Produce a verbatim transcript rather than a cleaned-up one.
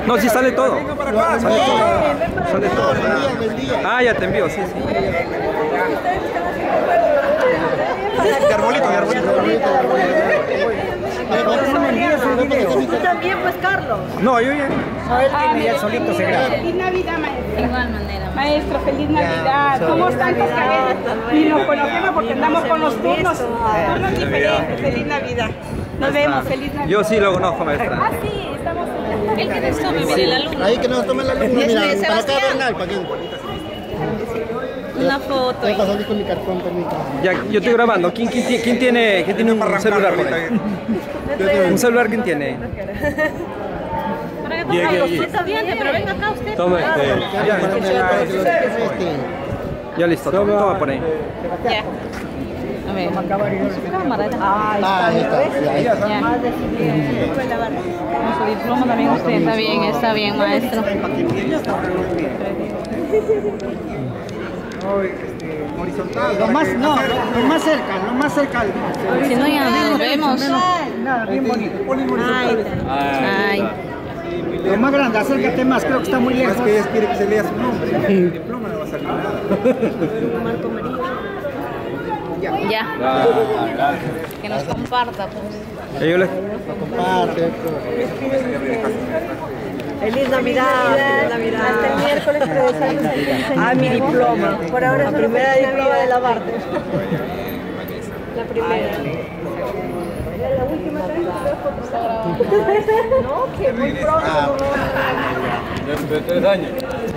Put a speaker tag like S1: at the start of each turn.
S1: No, sí sale todo. Sale todo. Sale todo. Ah, ya te envío, sí, sí.
S2: De arbolito, de arbolito.
S3: Tú también, pues, Carlos.
S1: No, yo ya.
S4: No, él tiene ya solito se graba.
S5: Feliz Navidad, maestro.
S6: Igual manera.
S5: Maestro, feliz Navidad. Somos tantos que a veces ni nos conocemos porque andamos con los turnos, turnos diferentes. Feliz Navidad. Nos vemos, feliz Navidad.
S1: Yo sí lo conozco, maestra.
S5: Ah, sí, estamos.
S6: El que nos tome, mire, la luna.
S4: Ahí que nos tomen la luna, mira, para acá, Bernal, para aquí.
S6: Una foto.
S4: Voy a pasar con mi cartón, permítame.
S1: Ya, yo estoy grabando. ¿Quién, quién, quién- quién tiene, quién tiene un celular por ahí? ¿Un celular quién tiene?
S6: Para que tome los estudiantes, pero venga acá usted.
S1: Toma, este, ya, ya listo, toma, toma por ahí.
S6: Ya. A ver, con su cámara.
S4: Ah, ahí está. Ahí está.
S6: Ya. Con su diploma también usted. Está bien, está bien, maestro.
S4: Lo más, no, lo más cerca, lo más cerca.
S6: Si no, ya no nos vemos.
S4: Nada, bien bonito.
S6: Ay.
S4: Lo más grande, acércate más, creo que está muy lejos.
S2: Es que ella quiere que se lea su nombre. El diploma no va a salir nada.
S6: Ya. Que nos comparta, pues.
S1: Yo les...
S4: Comparte.
S3: Feliz Navidad, feliz Navidad. Hasta el miércoles regresamos. Ah, mi diploma. Por ahora la primera diploma de la Barte. La primera. La última también. No, que muy pronto.
S1: De tres años.